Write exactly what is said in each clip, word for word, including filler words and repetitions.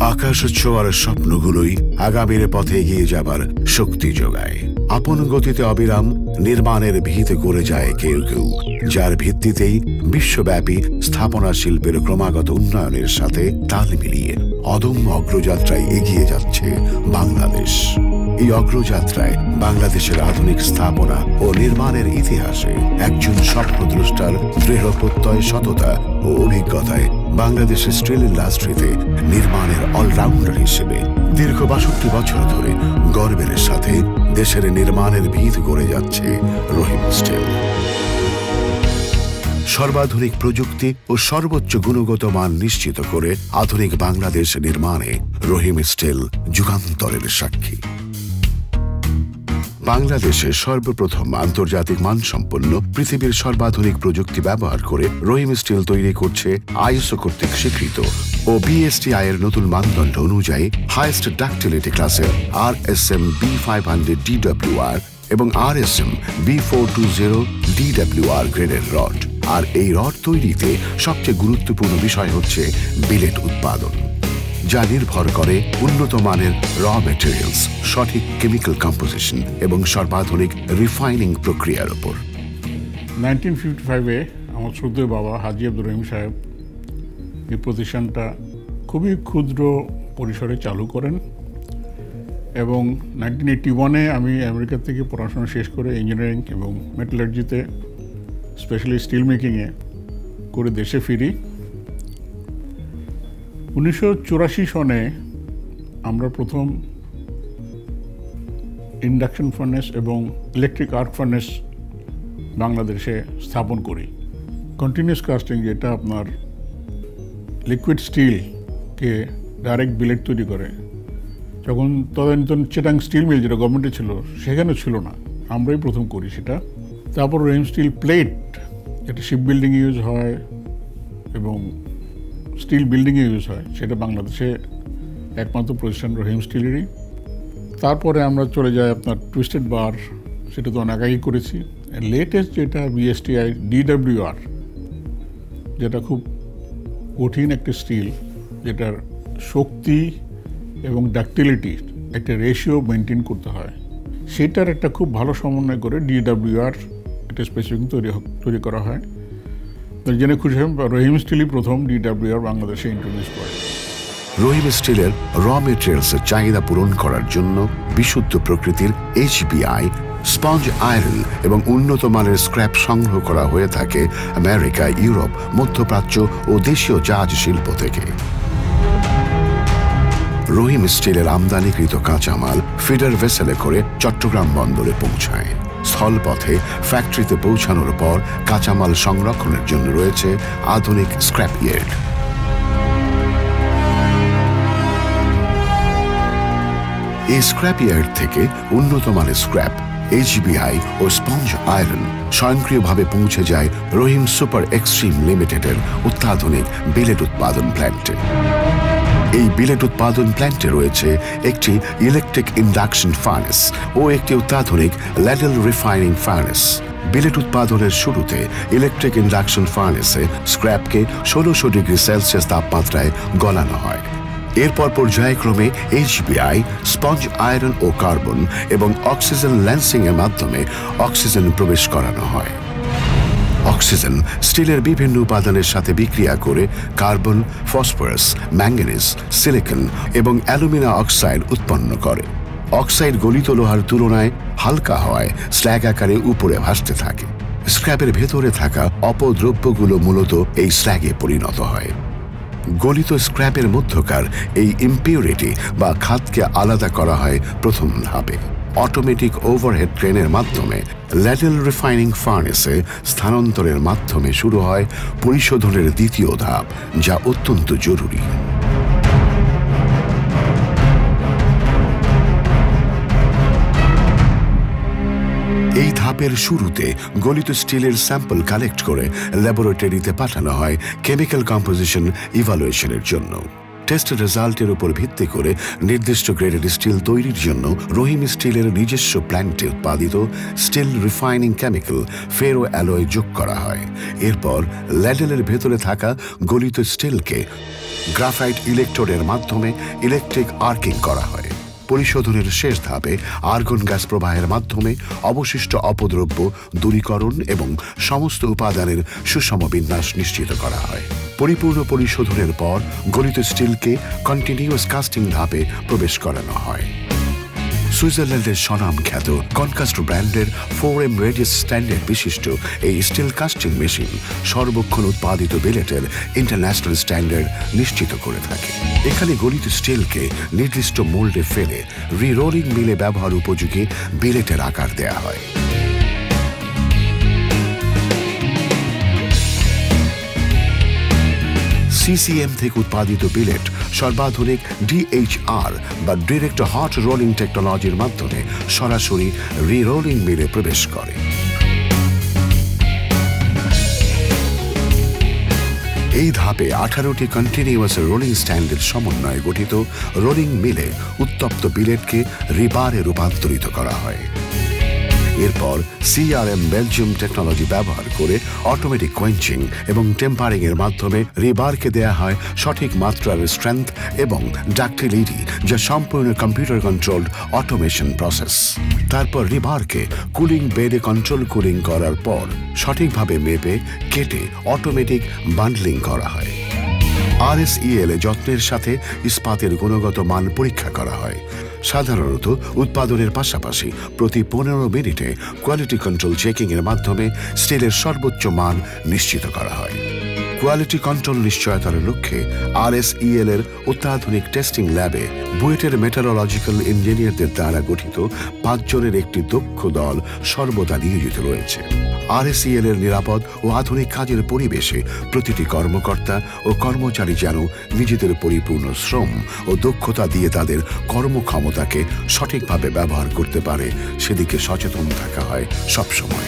আকাশ ছোঁয়ার স্বপ্নগুলোই আগামীর পথে এগিয়ে যাবার শক্তি যোগায়। আপন গতিতে অবিরাম নির্মাণের ভিত করে যায় কেউ কেউ, যার ভিত্তিতেই বিশ্বব্যাপী স্থাপনা শিল্পের ক্রমাগত উন্নয়নের সাথে তাল মিলিয়ে অদম্য অগ্রযাত্রায় এগিয়ে যাচ্ছে বাংলাদেশ। এই অগ্রযাত্রায় বাংলাদেশের আধুনিক স্থাপনা ও নির্মাণের ইতিহাসে একজন স্বপ্নদ্রষ্টার দৃঢ় প্রত্যয়, সততা ও অভিজ্ঞতায় বাংলাদেশের স্টিল ইন্ডাস্ট্রিতে নির্মাণের অলরাউন্ডার হিসেবে দীর্ঘ বাষট্টি বছর ধরে গর্বের সাথে দেশের নির্মাণের ভিত গড়ে যাচ্ছে রহিম স্টিল। সর্বাধুনিক প্রযুক্তি ও সর্বোচ্চ গুণগত মান নিশ্চিত করে আধুনিক বাংলাদেশ নির্মাণে রহিম স্টিল যুগান্তরের সাক্ষী। বাংলাদেশে সর্বপ্রথম আন্তর্জাতিক মানসম্পন্ন পৃথিবীর সর্বাধুনিক প্রযুক্তি ব্যবহার করে রহিম স্টিল তৈরি করছে আইএসও কর্তৃক স্বীকৃত ও বিএসটিআই এর নতুন মানদণ্ড অনুযায়ী হাইয়েস্ট ডাক্টিলিটি ক্লাসের R S M B five hundred DWR এবং R S M B four two zero DWR গ্রেডের রড। আর এই রড তৈরিতে সবচেয়ে গুরুত্বপূর্ণ বিষয় হচ্ছে বিলেট উৎপাদন, যা নির্ভর করে উন্নত মানের র ম্যাটেরিয়ালস, সঠিক কেমিক্যাল কম্পোজিশন এবং সর্বাধুনিক রিফাইনিং প্রক্রিয়ার উপর। নাইনটিন ফিফটি ফাইভে আমার শ্রদ্ধেয় বাবা হাজী আব্দুর রহিম সাহেব এই প্রতিষ্ঠানটা খুবই ক্ষুদ্র পরিসরে চালু করেন এবং নাইনটিন এইটটি ওয়ানে আমি আমেরিকা থেকে পড়াশোনা শেষ করে ইঞ্জিনিয়ারিং এবং মেটালার্জিতে স্পেশালি স্টিল মেকিংয়ে করে দেশে ফিরি। উনিশশো চুরাশি সনে আমরা প্রথম ইন্ডাকশন ফার্নেস এবং ইলেকট্রিক আর্ক ফার্নেস বাংলাদেশে স্থাপন করি। কন্টিনিউয়াস কাস্টিং, যেটা আপনার লিকুইড স্টিলকে ডাইরেক্ট বিলেট তৈরি করে, যখন তদানীন্তন চিটাং স্টিল মিল যেটা গভর্নমেন্টে ছিল সেখানে ছিল না, আমরাই প্রথম করি সেটা। তারপর রহিম স্টিল প্লেট, যেটা শিপ বিল্ডিং ইউজ হয় এবং স্টিল বিল্ডিংয়ে ইউজ হয়, সেটা বাংলাদেশে একমাত্র প্রতিষ্ঠান রহিম স্টিলেরই। তারপরে আমরা চলে যাই আপনার টুইস্টেড বার, সেটা তো অনেক আগেই করেছি। লেটেস্ট যেটা বিএসটিআই ডিডব্লিউআর, যেটা খুব কঠিন একটা স্টিল, যেটার শক্তি এবং ডাক্টিলিটি একটা রেশিও মেনটেন করতে হয়, সেটার একটা খুব ভালো সমন্বয় করে ডিডব্লিউআর একটা স্পেসিফিক তৈরি তৈরি করা হয়। জেনে খুশি হন রহিম স্টিলই প্রথম ডিডব্লিউআর বাংলাদেশে ইন্ট্রোডিউস করে। রহিম স্টিলের র মেটেরিয়ালসের চাহিদা পূরণ করার জন্য বিশুদ্ধ প্রকৃতির এইচবিআই, স্পঞ্জ আয়রন এবং উন্নত মানের স্ক্র্যাপ সংগ্রহ করা হয়ে থাকে আমেরিকা, ইউরোপ, মধ্যপ্রাচ্য ও দেশীয় জাহাজ শিল্প থেকে। রহিম স্টিলের আমদানিকৃত কাঁচামাল ফিডার ভেসেলে করে চট্টগ্রাম বন্দরে পৌঁছায়। স্থলপথে ফ্যাক্টরিতে পৌঁছানোর পর কাঁচামাল সংরক্ষণের জন্য রয়েছে আধুনিক স্ক্র্যাপ ইয়ার্ড। এই স্ক্র্যাপ ইয়ার্ড থেকে উন্নত মানের স্ক্র্যাপ, এইচবিআই ও স্পঞ্জ আয়রন স্বয়ংক্রিয়ভাবে পৌঁছে যায় রহিম সুপার এক্সট্রিম লিমিটেডের অত্যাধুনিক বিলেট উৎপাদন প্ল্যান্টে। এই বিলেট উৎপাদন প্ল্যান্টে রয়েছে একটি ইলেকট্রিক ইন্ডাকশন ফার্নেস ও একটি অত্যাধুনিক ল্যাডেল রিফাইনিং ফার্নেস। বিলেট উৎপাদনের শুরুতে ইলেকট্রিক ইন্ডাকশন ফার্নেসে স্ক্র্যাপকে ষোলোশো ডিগ্রি সেলসিয়াস তাপমাত্রায় গলানো হয়। এরপর পর্যায়ক্রমে এইচবিআই, স্পঞ্জ আয়রন ও কার্বন এবং অক্সিজেন ল্যান্সিং এর মাধ্যমে অক্সিজেন প্রবেশ করানো হয়। অক্সিজেন স্টিলের বিভিন্ন উপাদানের সাথে বিক্রিয়া করে কার্বন, ফসফরাস, ম্যাঙ্গানিজ, সিলিকন এবং অ্যালুমিনা অক্সাইড উৎপন্ন করে। অক্সাইড গলিত লোহার তুলনায় হালকা হওয়ায় স্ল্যাগ আকারে উপরে ভাসতে থাকে। স্ক্র্যাপের ভেতরে থাকা অপদ্রব্যগুলো মূলত এই স্ল্যাগে পরিণত হয়। গলিত স্ক্র্যাপের মধ্যকার এই ইম্পিউরিটি বা খাতকে আলাদা করা হয় প্রথম ধাপে। অটোমেটিক ওভারহেড ক্রেনের মাধ্যমে ল্যাডেল রিফাইনিং ফার্নেসে স্থানান্তরের মাধ্যমে শুরু হয় পরিশোধনের দ্বিতীয় ধাপ, যা অত্যন্ত জরুরি। এই ধাপের শুরুতে গলিত স্টিলের স্যাম্পল কালেক্ট করে ল্যাবরেটরিতে পাঠানো হয় কেমিক্যাল কম্পোজিশন ইভালুয়েশনের জন্য। টেস্ট রেজাল্টের উপর ভিত্তি করে নির্দিষ্ট গ্রেডের স্টিল তৈরির জন্য রহিম স্টিলের নিজস্ব প্ল্যান্টে উৎপাদিত steel refining chemical ferro alloy যোগ করা হয়। এরপর ল্যাডেলের ভেতরে থাকা গলিত স্টিলকে গ্রাফাইট ইলেকট্রোডের মাধ্যমে ইলেকট্রিক আর্কিং করা হয়। পরিশোধনের শেষ ধাপে আর্গন গ্যাস প্রবাহের মাধ্যমে অবশিষ্ট অপদ্রব্য দূরীকরণ এবং সমস্ত উপাদানের সুষম বিন্যাস নিশ্চিত করা হয়। পরিপূর্ণ পরিশোধনের পর গলিত স্টিলকে কন্টিনিউয়াস কাস্টিং ধাপে প্রবেশ করানো হয়। সুইজারল্যান্ডের স্বনাম খ্যাত কনকাস্ট ব্র্যান্ডের ফোর এম রেডিয়াস স্ট্যান্ডার্ড বিশিষ্ট এই স্টিল কাস্টিং মেশিন সর্বক্ষণ উৎপাদিত বিলেটের ইন্টারন্যাশনাল স্ট্যান্ডার্ড নিশ্চিত করে থাকে। এখানে গলিত স্টিলকে নির্দিষ্ট মোল্ডে ফেলে রিরোলিং মিলে ব্যবহার উপযোগী বিলেটের আকার দেয়া হয়। সিসিএম থেকে উৎপাদিত বিলেট সর্বাধুনিক ডিএইচআর বা ডিরেক্ট হট রোলিং টেকনোলজির মাধ্যমে সরাসরি রিরোলিং মিলে প্রবেশ করে। এই ধাপে আঠারোটি কন্টিনিউয়াস রোলিং স্ট্যান্ডের সমন্বয়ে গঠিত রোলিং মিলে উত্তপ্ত বিলেটকে রিবারে রূপান্তরিত করা হয়। এরপর সিআরএম বেলজিয়াম টেকনোলজি ব্যবহার করে অটোমেটিক কোয়েঞ্চিং এবং টেম্পারিং এর মাধ্যমে রিবারকে দেয়া হয় সঠিক মাত্রার স্ট্রেংথ এবং ডাক্টিলিটি, যা সম্পূর্ণ কম্পিউটার কন্ট্রোলড অটোমেশন প্রসেস। তারপর রিবারকে কুলিং বেডে কন্ট্রোল কুলিং করার পর সঠিকভাবে মেপে কেটে অটোমেটিক বান্ডলিং করা হয়। আরএসইএল এ যত্নের সাথে ইস্পাতের গুণগত মান পরীক্ষা করা হয়। সাধারণত উৎপাদনের পাশাপাশি প্রতি পনেরো মিনিটে কোয়ালিটি কন্ট্রোল চেকিং এর মাধ্যমে স্টিলের সর্বোচ্চ মান নিশ্চিত করা হয়। কোয়ালিটি কন্ট্রোল নিশ্চয়তার লক্ষ্যে আরএসইএল এর অত্যাধুনিক টেস্টিং ল্যাবে বুয়েটের মেটারোলজিক্যাল ইঞ্জিনিয়ারদের দ্বারা গঠিত পাঁচজনের একটি দক্ষ দল সর্বদা নিয়োজিত রয়েছে। আরএসইএল এর নিরাপদ ও আধুনিক কাজের পরিবেশে প্রতিটি কর্মকর্তা ও কর্মচারী যেন নিজেদের পরিপূর্ণ শ্রম ও দক্ষতা দিয়ে তাদের কর্মক্ষমতাকে সঠিকভাবে ব্যবহার করতে পারে সেদিকে সচেতন থাকা হয় সবসময়।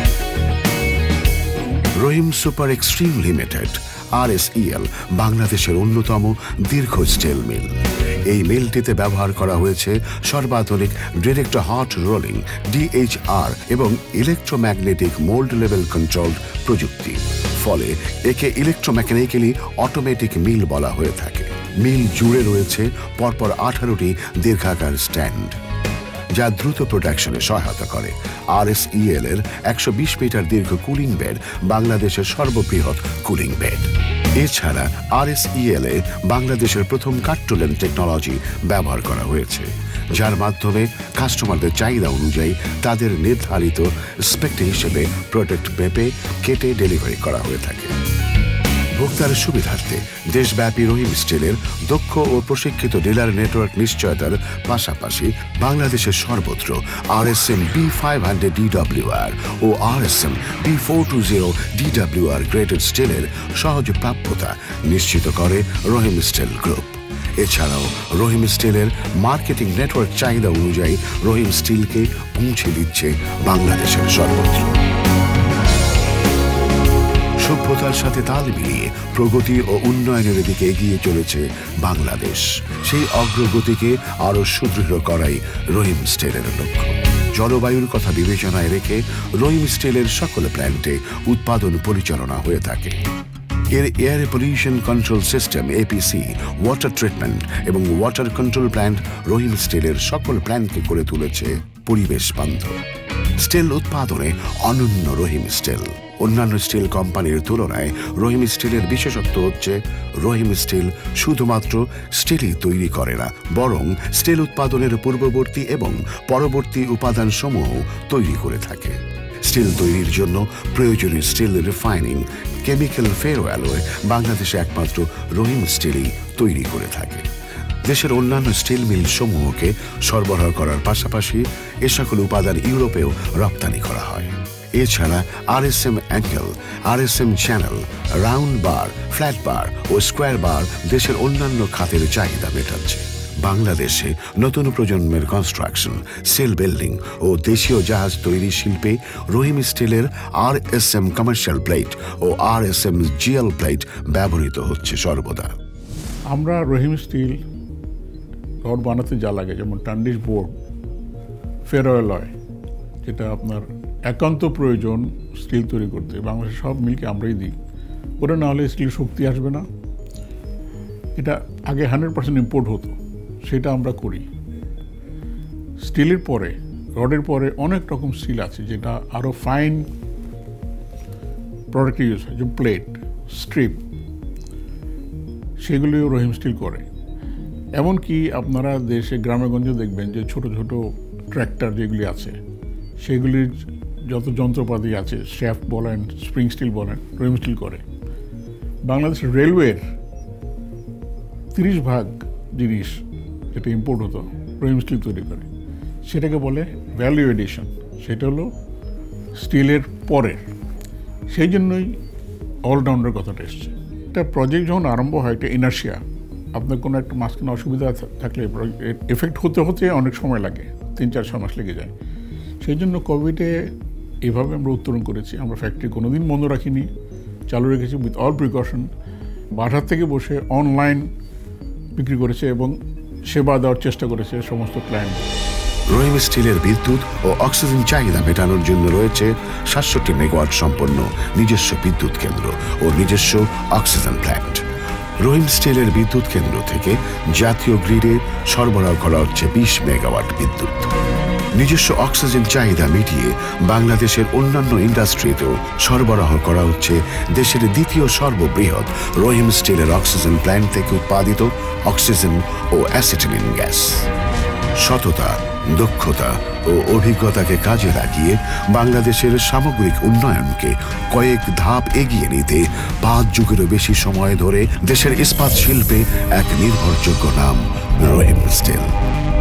Rahim super extreme limited RSEL বাংলাদেশের অন্যতম দীর্ঘ স্টিল মিল। এই মিলটিতে ব্যবহার করা হয়েছে সর্বাধুনিক ডিরেক্ট হট রোলিং ডিএইচআর এবং ইলেকট্রোম্যাগনেটিক মোল্ড লেভেল কন্ট্রোল প্রযুক্তি। ফলে একে ইলেকট্রোমেকানিক্যালি অটোমেটিক মিল বলা হয়ে থাকে। মিল জুড়ে রয়েছে পরপর আঠারোটি দীর্ঘাকার স্ট্যান্ড, যা দ্রুত প্রোডাকশনে সহায়তা করে। আরএসইএল এর একশো বিশ মিটার দীর্ঘ কুলিং বেড বাংলাদেশের সর্ববৃহৎ কুলিং বেড। এছাড়া আরএসইএল এ বাংলাদেশের প্রথম কাট্টোলেন টেকনোলজি ব্যবহার করা হয়েছে, যার মাধ্যমে কাস্টমারদের চাহিদা অনুযায়ী তাদের নির্ধারিত স্পেক্ট হিসেবে প্রোডাক্ট মেপে কেটে ডেলিভারি করা হয়ে থাকে। ভোক্তার সুবিধার্থে দেশব্যাপী রহিম স্টিলের দক্ষ ও প্রশিক্ষিত ডিলার নেটওয়ার্ক নিশ্চয়তার পাশাপাশি বাংলাদেশের সর্বত্র RSM B five hundred DWR ও RSM B four two zero DWR graded স্টিলের সহজ প্রাপ্যতা নিশ্চিত করে রহিম স্টিল গ্রুপ। এছাড়াও রহিম স্টিলের মার্কেটিং নেটওয়ার্ক চাহিদা অনুযায়ী রহিম স্টিলকে পৌঁছে দিচ্ছে বাংলাদেশের সর্বত্র। সভ্যতার সাথে তাল মিলিয়ে প্রগতি ও উন্নয়নের দিকে এগিয়ে চলেছে বাংলাদেশ। সেই অগ্রগতিকে আরও সুদৃঢ় করাই রহিম স্টিলের লক্ষ্য। জলবায়ুর কথা বিবেচনায় রেখে রহিম স্টিলের সকল প্ল্যান্টে উৎপাদন পরিচালনা হয়ে থাকে। এর air pollution control system APC, water treatment এবং ওয়াটার কন্ট্রোল প্ল্যান্ট রহিম স্টিলের সকল প্ল্যান্টকে করে তুলেছে পরিবেশ বান্ধব। স্টিল উৎপাদনে অনন্য রহিম স্টিল। অন্যান্য স্টিল কোম্পানির তুলনায় রহিম স্টিলের বিশেষত্ব হচ্ছে রহিম স্টিল শুধুমাত্র স্টিলই তৈরি করে না, বরং স্টিল উৎপাদনের পূর্ববর্তী এবং পরবর্তী উপাদানসমূহ তৈরি করে থাকে। স্টিল তৈরির জন্য প্রয়োজনীয় steel refining chemical ferro alloy বাংলাদেশে একমাত্র রহিম স্টিলই তৈরি করে থাকে। দেশের অন্যান্য স্টিল মিল সমূহকে সরবরাহ করার পাশাপাশি এ সকল উপাদান ইউরোপেও রপ্তানি করা হয়। এছাড়া RSM angle, RSM channel, round bar, flat bar ও স্কোয়ার বার দেশের অন্যান্য খাতের চাহিদা মেটাচ্ছে। বাংলাদেশে নতুন প্রজন্মের কনস্ট্রাকশন, স্টিল বিল্ডিং ও দেশীয় জাহাজ তৈরি শিল্পে রহিম স্টিলের আরএসএম কমার্শিয়াল প্লেট ও আরএসএম জিএল প্লেট ব্যবহৃত হচ্ছে সর্বদা। আমরা রহিম স্টিল রড বানাতে যা লাগে, যেমন টান্ডিস বোর্ড, ফেরোঅ্যালয়, যেটা আপনার একান্ত প্রয়োজন স্টিল তৈরি করতে, বাংলাদেশের সব মিলকে আমরাই দিই। ওটা না হলে স্টিল শক্তি আসবে না। এটা আগে হান্ড্রেড পার্সেন্ট ইম্পোর্ট হতো, সেটা আমরা করি। স্টিলের পরে, রডের পরে অনেক রকম স্টিল আছে যেটা আরও ফাইন প্রোডাক্ট ইউজ হয়, যেমন প্লেট, স্ট্রিপ, সেগুলিও রহিম স্টিল করে। এমনকি আপনারা দেশে গ্রামেগঞ্জে দেখবেন যে ছোট ছোট ট্র্যাক্টর যেগুলি আছে, সেগুলির যত যন্ত্রপাতি আছে, শ্যাফট বলেন, স্প্রিং স্টিল বলেন, রহিম স্টিল করে। বাংলাদেশ রেলওয়ের তিরিশ ভাগ জিনিস যেটা ইম্পোর্ট হতো রহিম স্টিল তৈরি করে। সেটাকে বলে ভ্যালু এডিশন, সেটা হলো স্টিলের পরের। সেই জন্যই অলরাউন্ডার কথাটা এসছে। একটা প্রজেক্ট যখন আরম্ভ হয়, একটা ইনার্শিয়া, আপনার কোনো একটা মাঝখানে অসুবিধা থাকলে এফেক্ট হতে হতে অনেক সময় লাগে, তিন চার ছ মাস লেগে যায়। সেই জন্য কোভিডে এভাবে আমরা উত্তরণ করেছি। আমরা ফ্যাক্টরি কোনোদিন বন্ধ রাখিনি, চালু রেখেছি উইথ অল প্রিকশন। বাসার থেকে বসে অনলাইন বিক্রি করেছে এবং সেবা দেওয়ার চেষ্টা করেছে সমস্ত ক্লায়েন্ট। রহিম স্টিলের বিদ্যুৎ ও অক্সিজেন চাহিদা মেটানোর জন্য রয়েছে সাতষট্টি মেগাওয়াট সম্পন্ন নিজস্ব বিদ্যুৎ কেন্দ্র ও নিজস্ব অক্সিজেন প্ল্যান্ট। রহিম স্টিলের বিদ্যুৎ কেন্দ্র থেকে জাতীয় গ্রিডে সরবরাহ করা হচ্ছে বিশ মেগাওয়াট বিদ্যুৎ। নিজস্ব অক্সিজেন চাহিদা মিটিয়ে বাংলাদেশের অন্যান্য ইন্ডাস্ট্রিতেও সরবরাহ করা হচ্ছে দেশের দ্বিতীয় সর্ববৃহৎ রহিম স্টিলের অক্সিজেন প্ল্যান্ট থেকে উৎপাদিত অক্সিজেন ও অ্যাসিটিলিন গ্যাস। সততা, দক্ষতা ও অভিজ্ঞতাকে কাজে লাগিয়ে বাংলাদেশের সামগ্রিক উন্নয়নকে কয়েক ধাপ এগিয়ে নিতে পাঁচ যুগেরও বেশি সময় ধরে দেশের ইস্পাত শিল্পে এক নির্ভরযোগ্য নাম রহিম স্টিল।